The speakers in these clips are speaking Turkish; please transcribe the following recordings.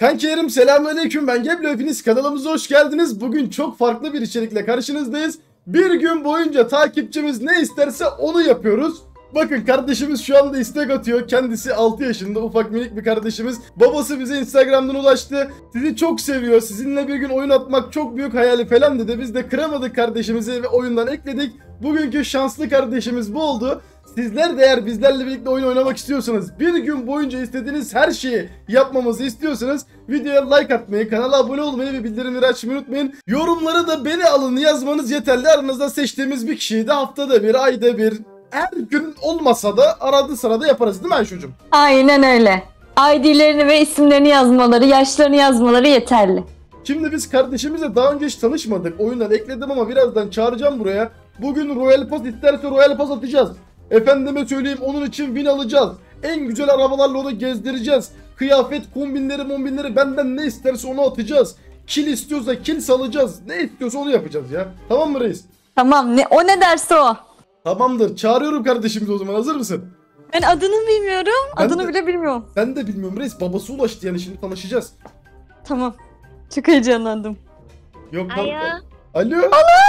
Kankilerim selamünaleyküm, ben Geblo, hepiniz kanalımıza hoş geldiniz. Bugün çok farklı bir içerikle karşınızdayız. Bir gün boyunca takipçimiz ne isterse onu yapıyoruz. Bakın kardeşimiz şu anda istek atıyor. Kendisi 6 yaşında ufak minik bir kardeşimiz. Babası bize Instagram'dan ulaştı. Sizi çok seviyor. Sizinle bir gün oyun atmak çok büyük hayali falan dedi. Biz de kıramadık kardeşimizi ve oyundan ekledik. Bugünkü şanslı kardeşimiz bu oldu. Sizler de eğer bizlerle birlikte oyun oynamak istiyorsanız, bir gün boyunca istediğiniz her şeyi yapmamızı istiyorsanız videoya like atmayı, kanala abone olmayı ve bildirimleri açmayı unutmayın. Yorumlara da beni alın yazmanız yeterli. Aranızda seçtiğimiz bir kişiyi de haftada bir, ayda bir, her gün olmasa da arada sırada yaparız değil mi Ayşucuğum? Aynen öyle. ID'lerini ve isimlerini yazmaları, yaşlarını yazmaları yeterli. Şimdi biz kardeşimizle daha önce hiç tanışmadık. Oyundan ekledim ama birazdan çağıracağım buraya. Bugün Royal Pass isterse Royal Pass atacağız. Efendime söyleyeyim, onun için win alacağız. En güzel arabalarla onu gezdireceğiz. Kıyafet, kombinleri benden ne isterse onu atacağız. Kill istiyorsa kill salacağız. Ne istiyorsa onu yapacağız ya. Tamam mı reis? Tamam, o ne derse o. Tamamdır. Çağırıyorum kardeşimizi o zaman. Hazır mısın? Ben adını bilmiyorum. Ben Adını de- bile bilmiyorum. Ben de bilmiyorum reis. Babası ulaştı yani, şimdi tanışacağız. Tamam. Çok heyecanlandım. Yok Alo. Alo.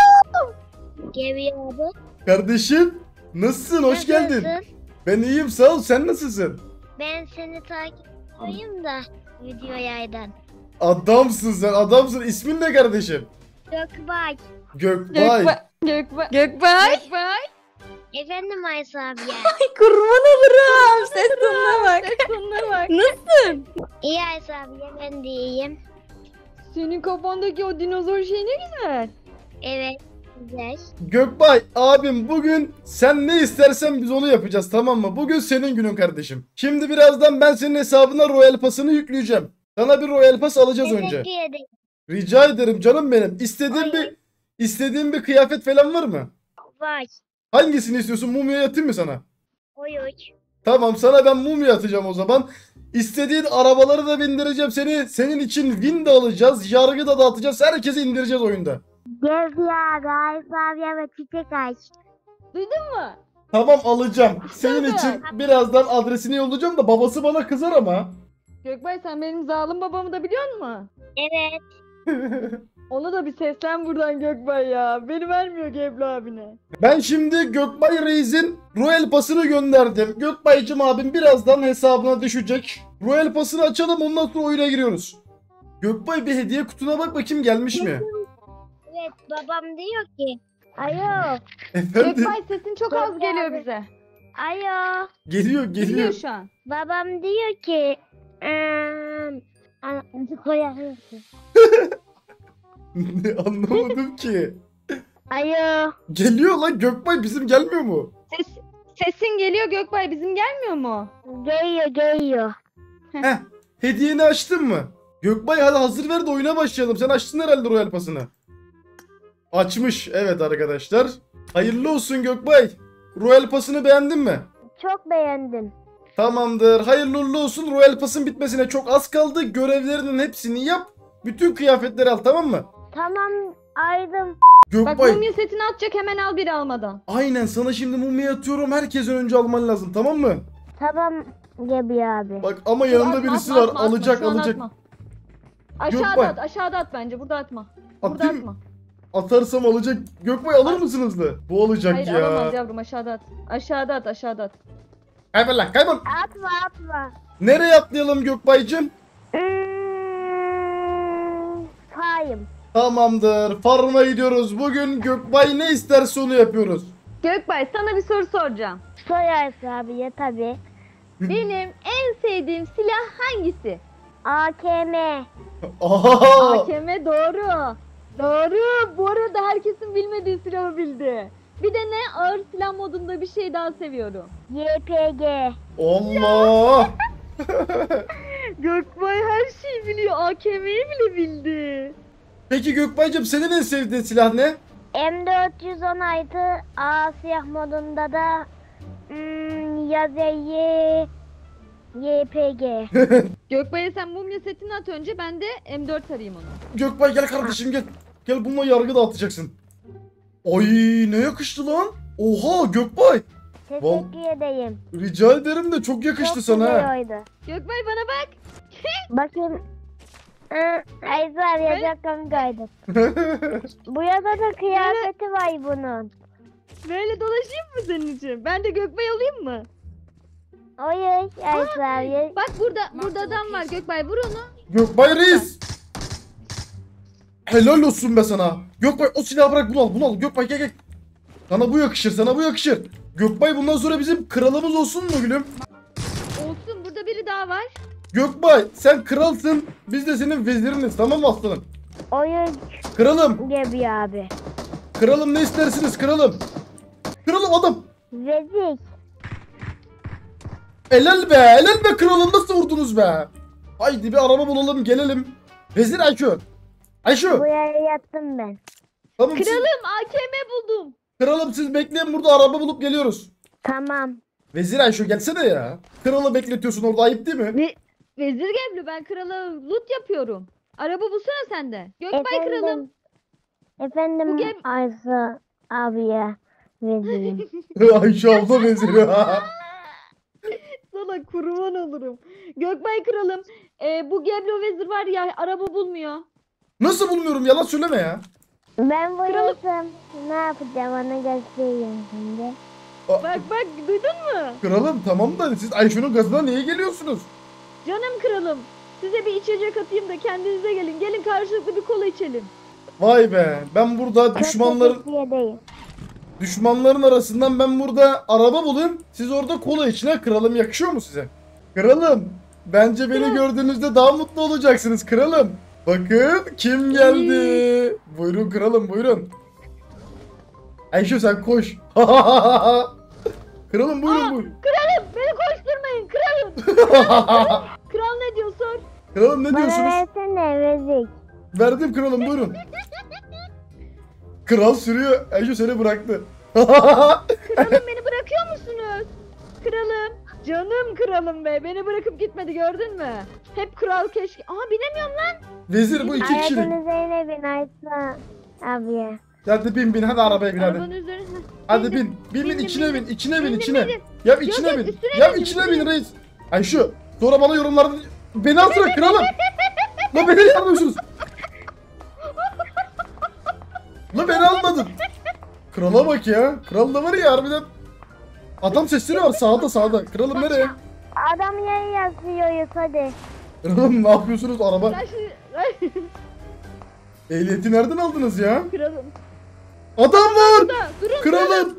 Gemi abi. Kardeşim. Nasılsın? Hoş geldin. Nasılsın? Ben iyiyim, sağ ol. Sen nasılsın? Ben seni takip edeyim da video yaydan. Adamsın sen, adamsın. İsmin ne kardeşim? Gökbay. Gökbay. Gökbay. Efendim Aysa abi ya. Ay, kurban olurum. Ses tonuna bak. Nasılsın? İyi Aysa abi ya, ben de iyiyim. Senin kafandaki o dinozor şey ne güzel. Evet. Güzel. Gökbay abim, bugün sen ne istersen biz onu yapacağız, tamam mı? Bugün senin günün kardeşim. Şimdi birazdan ben senin hesabına Royal Pass'ını yükleyeceğim. Sana bir Royal Pass alacağız önce. Teşekkür ederim. Rica ederim canım benim. Hayır. İstediğin bir kıyafet falan var mı? Vay. Hangisini istiyorsun? Mumya atayım mı sana? Oyuç. Tamam, sana ben mumya atacağım o zaman. İstediğin arabaları da bindireceğim seni. Senin için win de alacağız. Yargı da dağıtacağız. Herkesi indireceğiz oyunda. Gezi abi Aysa abi ve çiçek aç. Duydun mu? Tamam, alacağım. Senin Tabii. için birazdan adresini yollayacağım da babası bana kızar ama. Gökbay, sen benim zalim babamı da biliyor musun? Evet. Ona da bir seslen buradan Gökbay ya. Beni vermiyor Geblo abine. Ben şimdi Gökbay Reis'in Royal Pass'ını gönderdim. Gökbaycım abim birazdan hesabına düşecek. Royal Pass'ını açalım, ondan sonra oyuna giriyoruz. Gökbay, bir hediye kutuna bak bakayım, gelmiş mi? Evet, babam diyor ki. Alo. Efendim? Gökbay, sesin çok az geliyor bize. Alo. Geliyor Geliyor şu an. Babam diyor ki. Koyarım. Ne, anlamadım ki. Alo. Geliyor lan Gökbay, bizim gelmiyor mu? Sesin geliyor Gökbay, bizim gelmiyor mu? Geliyor. Heh, hediyeni açtın mı? Gökbay hadi hazır ver de oyuna başlayalım. Sen açtın herhalde Royal Pass'ını. Açmış, evet arkadaşlar. Hayırlı olsun Gökbay. Royal Pass'ını beğendin mi? Çok beğendim. Tamamdır. Hayırlı uğurlu olsun. Royal Pass'ın bitmesine çok az kaldı. Görevlerinin hepsini yap. Bütün kıyafetleri al, tamam mı? Tamam, aydım. Bak, Gökbay. mumya setini atacak, hemen al biri almadan. Aynen, sana şimdi mumya atıyorum. Herkesten önce alman lazım, tamam mı? Tamam Gebi abi. Bak ama yanında Atma, birisi atma, var. atma, Alacak şu an alacak. atma. Aşağıda Gökbay. at, aşağıda at bence. Burada atma. Burada Atayım. atma. Atarsam alacak. Gökbay alır mısın hızlı? Bu alacak Hayır, ya. alamaz yavrum, aşağıda at. Aşağıda at, aşağıda at. Kaybol lan, kaybol. Atma. Nereye atlayalım Gökbaycığım? Fayım. Tamamdır. Farm'a gidiyoruz. Bugün Gökbay ne isterse onu yapıyoruz. Gökbay, sana bir soru soracağım. Soyarsın abi ya tabi. Benim en sevdiğim silah hangisi? AKM. Aha! AKM, doğru. Doğru. Bu arada herkesin bilmediği silahı bildi. Bir de ne? Ağır silah modunda bir şey daha seviyorum. YPG. Allah! Gökbay her şeyi biliyor. AKM'yi bile bildi. Peki Gökbaycığım, senin en sevdiğin silah ne? M416 A siyah modunda da yazıyı YPG. Gökbay'a sen mumya setini at önce, ben de M4 arayayım onu. Gökbay gel kardeşim, gel. Gel, bununla yargı dağıtacaksın. Ay, ne yakıştı lan? Oha Gökbay. Teşekkür ederim. Rica ederim de çok yakıştı Çok sana ha. güzel oydu. Gökbay bana bak. Bakayım. Ayza abi çok komik oyduk. Bu yada da kıyafeti var bunun. Böyle dolaşayım mı senin için? Ben de Gökbay olayım mı? Oyun Ayza abi. Bak burada adam var Gökbay, vur onu. Gökbay Reis. Helal olsun be sana. Gökbay o silahı bırak, bunu al, bunu al. Gökbay gel gel. Sana bu yakışır, sana bu yakışır. Gökbay bundan sonra bizim kralımız olsun mu gülüm? Olsun, burada biri daha var. Gökbay sen kralsın, biz de senin veziriniz, tamam mı aslanım? Oyun Kralım, gibi abi. kralım ne istersiniz kralım? Kralım adam. Vezir. Helal be, helal be kralım, nasıl vurdunuz be? Haydi bir araba bulalım gelelim. Vezir Ayşu. Ayşu. Bu yere yattım ben. Tamam siz, Kralım, AKM buldum. kralım siz bekleyin burada, araba bulup geliyoruz. Tamam. Vezir Ayşu gelsene ya. Kralı bekletiyorsun orada, ayıp değil mi? Vezir Geblu, ben krala loot yapıyorum. Araba bulsana sen de. Gökbay kralım. Efendim Bu gem- Ayza abiye vezirim. Ayşe abla veziri. Sana kurban olurum. Gökbay kralım. Bu Geblo vezir var ya, araba bulmuyor. Nasıl bulmuyorum, yalan söyleme ya. Ben boyasam ne yapacağım onu göstereyim şimdi. Bak duydun mu? Kralım tamam da siz Ayşe'nin gazına niye geliyorsunuz? Canım kralım. Size bir içecek atayım da kendinize gelin. Gelin karşılıklı bir kola içelim. Vay be, ben burada düşmanların arasından ben burada araba bulayım. Siz orada kola içine, kralım yakışıyor mu size? Kralım bence beni gördüğünüzde daha mutlu olacaksınız kralım. Bakın kim geldi. Buyurun kralım, buyurun. Ayşe sen koş. Kralım buyurun buyurun. Kralım beni koşturmayın kralım. Kral ne diyor sor. Kralım ne Bana diyorsunuz? versene vezik. Verdim kralım, buyurun. Kral sürüyor. Ayşe seni bıraktı. Kralım beni bırakıyor musunuz? Kralım. Canım kralım be. Beni bırakıp gitmedi, gördün mü? Hep kral keşke. Aha binemiyorum lan. Vezir bu 2 kişilik. Ayağın üzerine bin Ayza abiye. Hadi bin hadi arabaya bin hadi. Arabanın üzerine. Hadi Bindim. bin bindim, içine bin içine bin bindim, içine. bindim. Ya içine yok, bin. üstüne Ya bindim, içine üstüne. bin reis. Ayşe sonra bana yorumlarda beni atın kralım. La beni yapmıyorsunuz. La beni almadın. Krala bak ya. Kral da var ya harbiden. Adam sesleri var sağda. Kralım nereye? Adam yere yazıyoruz hadi. Kralım ne yapıyorsunuz araba? Sen şimdi... Ehliyeti nereden aldınız ya? Kralım. Adam var. Da, durun. Kralım.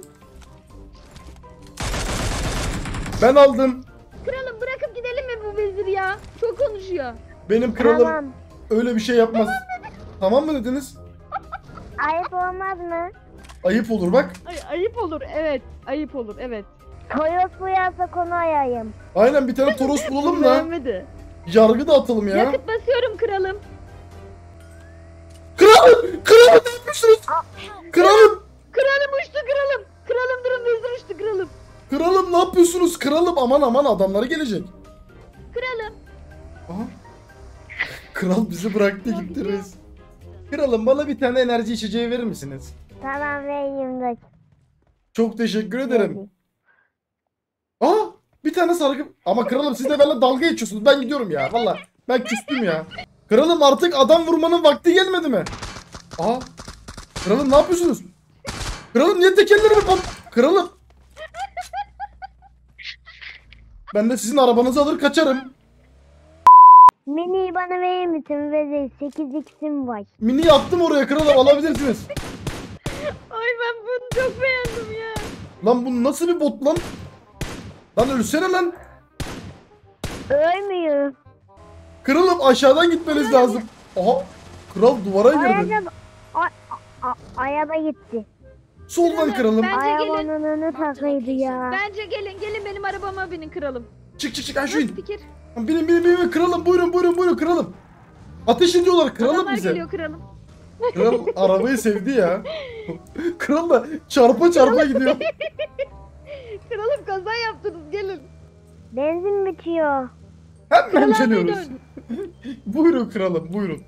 Ben aldım. Kralım bırakıp gidelim mi bu vezir ya? Çok konuşuyor. Benim kralım Tamam. öyle bir şey yapmaz. Tamam mı dediniz? Ayıp olmaz mı? Ayıp olur bak. Ayıp olur, evet. Ayıp olur, evet. Toyos buyarsa konu ayayım. Aynen bir tane Toros bulalım da Beğenmedi. yargı da atalım ya. Yakıt basıyorum kralım. Kralım! Kralım ne yapıyorsunuz? Kralım! Kralım uçtu kralım. Kralım durun, vezir uçtu kralım. Kralım ne yapıyorsunuz? Kralım aman adamları gelecek. Kralım. Aha. Kral bizi bıraktı gitti reis. Kralım bana bir tane enerji içeceği verir misiniz? Tamam vereyim de. Çok teşekkür ederim. Aa bir tane sargı. Ama kralım siz de benimle dalga geçiyorsunuz. Ben gidiyorum ya valla. Ben küstüm ya. Kralım artık adam vurmanın vakti gelmedi mi? Aa. Kralım ne yapıyorsunuz? Kralım niye tekerlerimi Kralım. Ben de sizin arabanızı alır kaçarım. Mini'yi bana verir misin? Vezir 8x'im var. Mini attım oraya kralım, alabilirsiniz. Ay ben bunu çok beğendim ya. Lan bu nasıl bir bot lan? Lan ölsene lan. Ölmüyor. Kralım aşağıdan gitmeniz lazım. Aha. Kral duvara girdi. Araba gitti. Soldan kralım. Bence gelin. Arabanın önü takıydı ya. Bence gelin benim arabama binin kralım. Çık Ayşe Nasıl in. fikir? Binin kralım, buyurun kralım. Ateş ediyorlar kralım Adamlar bize. geliyor kralım. Kral arabayı sevdi ya. Kral da çarpa gidiyor. Kralım kaza yaptınız, gelin. Benzin bitiyor. Hemen Kral geliyoruz. dön. Buyurun kralım, buyurun.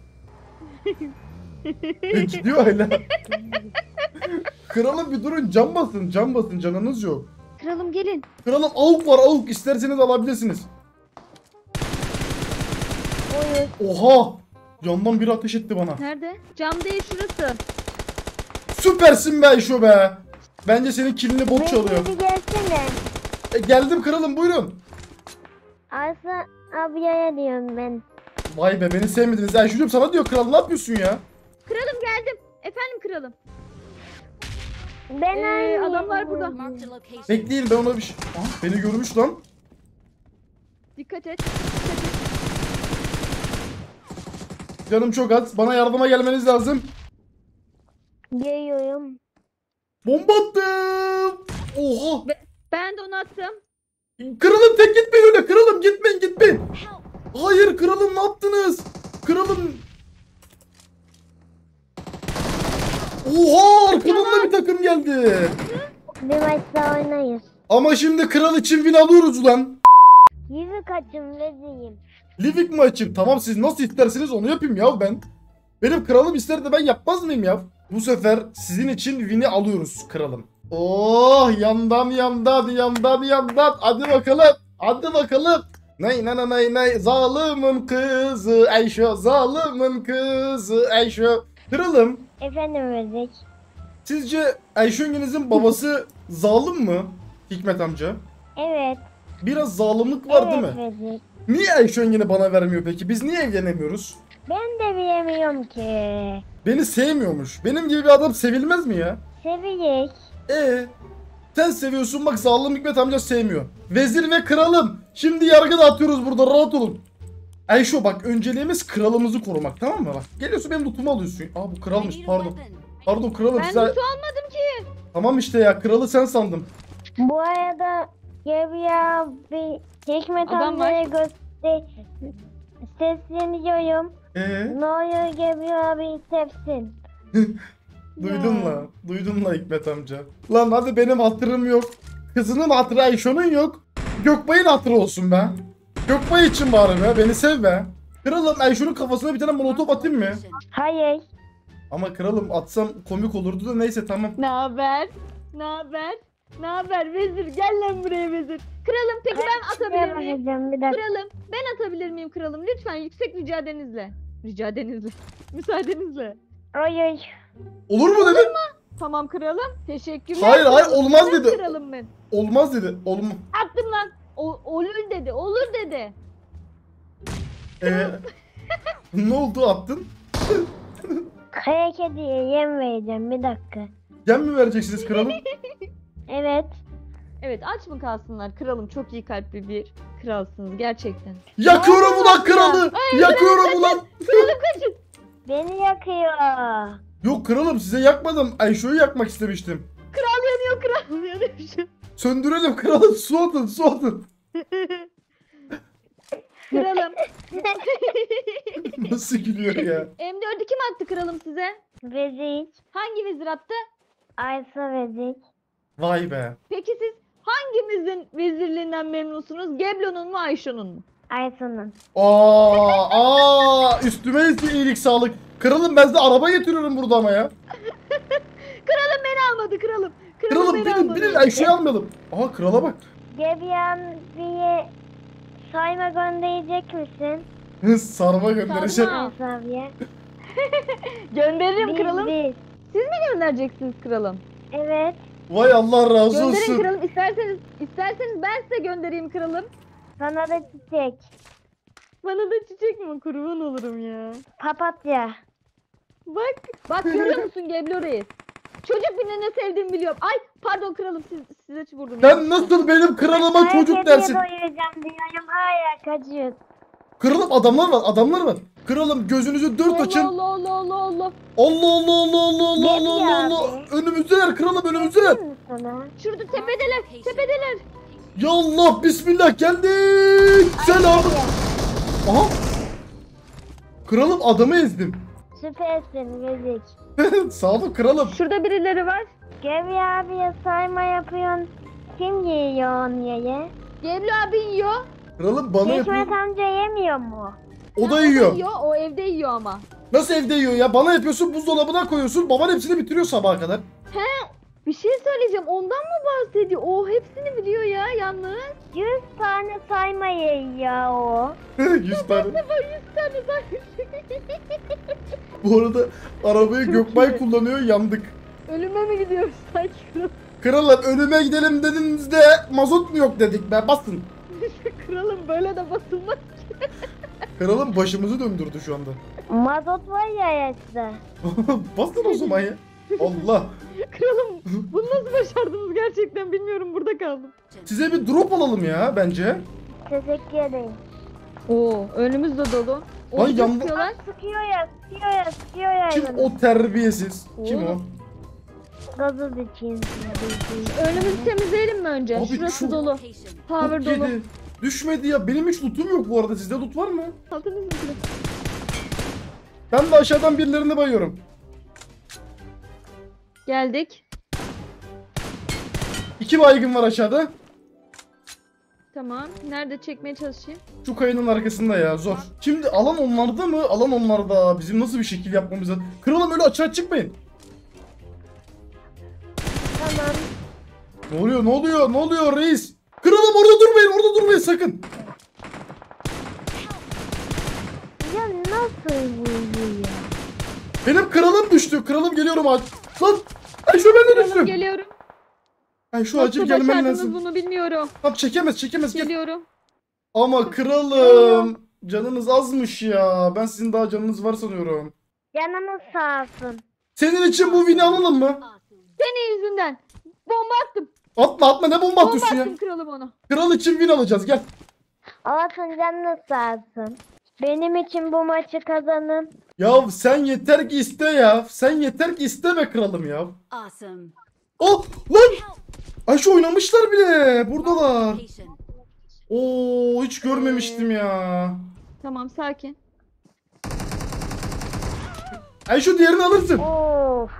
Gidiyor hala. Kralım bir durun, cam basın, canınız yok. Kralım gelin. Kralım avuk var, avuk isterseniz alabilirsiniz. Buyur. Oha! Yandan biri ateş etti bana. Nerede? Cam değil şurası. Süpersin be Ayşo be. Bence senin kilini bot çalıyor. Bir gelsene. Geldim kralım, buyurun. Aysa abiye diyorum ben. Vay be, beni sevmediniz. Ayşo'cum sana diyor kral, ne yapıyorsun ya? Kralım geldim. Efendim kralım. Ben aynı. Adamlar burada. Marked a location. Bekleyin, ben ona bir şey... Aa, beni görmüş lan. Dikkat et. Dikkat et. Canım çok az. Bana yardıma gelmeniz lazım. Geliyorum. Bomba attım. Oha. Ben de onu attım. Kralım tek gitmeyin öyle. Kralım gitmeyin, gitmeyin. Hayır kralım, ne yaptınız? Kralım. Oha, arkamdan bir takım geldi. Bir maç daha oynayız. Ama şimdi kral için win alıyoruz ulan. Yüzü kaçım ne diyeyim. Livik mi açayım? Tamam, siz nasıl isterseniz onu yapayım ya ben. Benim kralım ister de ben yapmaz mıyım ya? Bu sefer sizin için win'i alıyoruz kralım. Oh, yandan yandan yandan yandan. Hadi bakalım. Hadi bakalım. Ney ney ney ney, zalimin kızı Ayşe, zalimin kızı Ayşe. Kralım, Efendim Vezik. sizce Ayşengenizin babası zalim mı? Hikmet amca. Evet. Biraz zalimlik var değil Evet mi? Vezik. Niye Ayşengen'i bana vermiyor peki? Biz niye evlenemiyoruz? Ben de bilemiyorum ki. Beni sevmiyormuş. Benim gibi bir adam sevilmez mi ya? Sevecek. Sen seviyorsun, bak zalim Hikmet amca sevmiyor. Vezir ve kralım. Şimdi yargı dağıtıyoruz burada, rahat olun. Ayşo bak, önceliğimiz kralımızı korumak, tamam mı? Bak geliyorsun benim lootumu alıyorsun. Aa, bu I kralmış, need a pardon. weapon. Pardon kralım, Ben sen... de su almadım ki. Tamam işte ya, kralı sen sandım. Bu arada Gebya bir Hikmet Adam amcaya sesleniyorum. Ne oluyor Gebya abi sevsin. Duydun la. Duydun la Hikmet amca. Lan hadi, benim hatırım yok. Kızının hatırı Ayşo'nun yok. Gökbay'ın hatırı olsun be. Gökbay için bari be. Beni sev be. Kralım, Ayşo'nun kafasına bir tane molotof atayım mı? Hayır. Ama kralım, atsam komik olurdu da, neyse tamam. Ne haber? Ne haber? Ne haber vezir? Gel lan buraya vezir. Kralım peki ben atabilir miyim? Bakacağım bir dakika. Kralım ben atabilir miyim kralım? Lütfen yüksek ricadenizle. Ricadenizle. Müsaadenizle. Hayır. Olur mu dedi? Tamam kralım. Teşekkürler. Hayır, hayır, kralım. olmaz Güzel dedi. Kralım ben. Olmaz dedi. Olma. Attım lan. Olur dedi. Olur dedi. Ne oldu, attın? Kaya kediye yem vereceğim bir dakika. Yem mi vereceksiniz kralım? Evet. Evet aç mı kalsınlar kralım? Çok iyi kalpli bir kralsınız gerçekten. Yakıyorum ulan kralı. Yakıyorum ulan. Kralım kaçın. Beni yakıyor. Yok kralım, size yakmadım. Ayşo'yu yakmak istemiştim. Kral yanıyor kral yanıyor. Söndürelim kralım. Su atın, su atın. Kralım. Nasıl gülüyor ya? M4'ü kim attı kralım size? Vezik. Hangi vezir attı? Aysa Vezik. Vay be. Peki siz hangimizin vezirliğinden memnunsunuz? Geblo'nun mu Ayşo'nun mu? Aysun'un. Üstüme iyilik sağlık. Kralım, ben size araba getiriyorum burada ama ya. Kralım beni almadı kralım. Kralım, beni binin almadı. binin, Ayşo'yu almayalım. Aha, krala bak. Gebyan bir sayma gönderecek misin? Sarma göndereceğim. Sarma. Aysa abiye. Gönderirim kralım. Biz. Siz mi göndereceksiniz kralım? Evet. Vay, Allah razı Gönderin olsun. kralım. İsterseniz ben size göndereyim kralım. Sana da çiçek. Bana da çiçek mi? Kurban olurum ya. Papatya. Bak görüyor musun Geblo Reis? Çocuk birine ne sevdiğimi biliyorum. Ay pardon kralım size vurdum. Sen nasıl benim kralıma Kaya çocuk kediye dersin? doyuracağım diyorum. Hala kaçıyor. Kralım, adamlar var, adamlar var. Kralım, gözünüzü dört açın. Allah Allah Allah Allah. Allah Allah Allah Allah Allah Allah Allah Allah. Önümüzdeler kralım, önümüzdeler. Bakayım mı sana? Şurada tepedeler. Tepedeler. Ya Allah, bismillah, geldik. Selam. Aha. Kralım, adamı ezdim. Süpersin Vezik. Sağ olun kralım. Şurada birileri var. Gevi abiye sayma yapıyorsun. Kim yiyor onu ye? Geblo abi yiyor. Kralım bana Hikmet yapıyor. amca yemiyor mu? O da yiyor. O evde yiyor ama. Nasıl evde yiyor ya? Bana yapıyorsun, buzdolabına koyuyorsun. Baban hepsini bitiriyor sabaha kadar. Bir şey söyleyeceğim. Ondan mı bahsediyor? O hepsini biliyor ya yalnız. 100 tane sayma yiyor o. 100 tane. 100 tane zaten. Bu arada arabayı Çok Gökbay iyi. kullanıyor, yandık. Ölüme mi gidiyoruz sanki? Kralım önüme gidelim dediğinizde mazot mu yok dedik be, basın. Kralım böyle de basılmaz. Kralım başımızı döndürdü şu anda. Mazot var ya yaşta. Basın o zaman ya. Allah. Kralım bunu nasıl başardınız gerçekten bilmiyorum, burada kaldım. Size bir drop alalım ya bence. Teşekkür ederim. Oo önümüz de dolu. Lan Orada yandı- sıkıyorlar. Sıkıyor ya, sıkıyor ya, sıkıyor ya. Kim o terbiyesiz? Kim o? Gazoz için. Önümüzü temizleyelim mi önce? Abi Şurası çok- dolu. Power Çok dolu. yedi. Düşmedi ya. Benim hiç lootum yok bu arada. Sizde loot var mı? Altınız mı? Ben de aşağıdan birilerini bayıyorum. Geldik. 2 baygın var aşağıda. Tamam. Nerede çekmeye çalışayım? Şu kayanın arkasında ya, zor. Şimdi alan onlarda mı? Alan onlarda. Bizim nasıl bir şekil yapmamız lazım? Kralım öyle açığa çıkmayın. Tamam. Ne oluyor? Ne oluyor? Ne oluyor reis? Kralım orada durmayın. Orada durmayın sakın. Ya nasıl bu ya? Benim kralım düştü. Kralım geliyorum aç. Lan! Ay şu ben de Kralım düştüm. geliyorum. Ay şu acil Nasıl gelmen başardınız lazım. bunu bilmiyorum. Tamam çekemez gel. Geliyorum. Ama kralım. Canınız azmış ya. Ben sizin daha canınız var sanıyorum. Canımız sağ olsun. Senin için bu win'i alalım mı? Senin yüzünden. Bomba attım. Atma ne bomba Bomba atıyorsun ya? attım kralım ona. Kral için win alacağız gel. Olsun, canınız sağ olsun. Benim için bu maçı kazanın. Ya sen yeter ki iste ya. Sen yeter ki iste be kralım ya. Awesome. Oh lan! Ayşe oynamışlar bile. Buradalar. Location. Oo hiç görmemiştim ya. Tamam sakin. Ayşe diğerini alırsın. Of.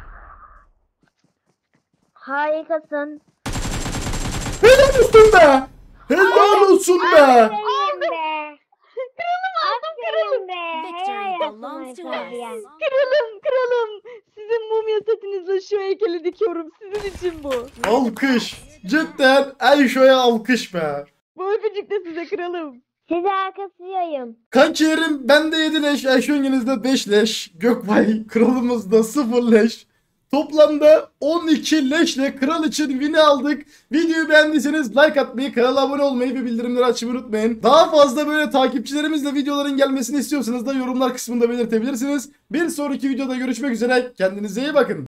Harikasın. Helal olsun be. Helal olsun be. Aferin be. Aferin be. Victory Helal belongs to olsun Fabian. us. Kralım. Sizin mumya setinizle şu heykeli dikiyorum. Sizin için bu. Alkış. Cidden Ayşe'ye alkış be. Bu öpücük de size kralım. Size arkasıyım. Kankilerim bende 7 leş, Ayşe yengenizde 5 leş, Gökbay kralımızda 0 leş. Toplamda 12 leşle kral için win'i aldık. Videoyu beğendiyseniz like atmayı, kanala abone olmayı ve bildirimleri açmayı unutmayın. Daha fazla böyle takipçilerimizle videoların gelmesini istiyorsanız da yorumlar kısmında belirtebilirsiniz. Bir sonraki videoda görüşmek üzere. Kendinize iyi bakın.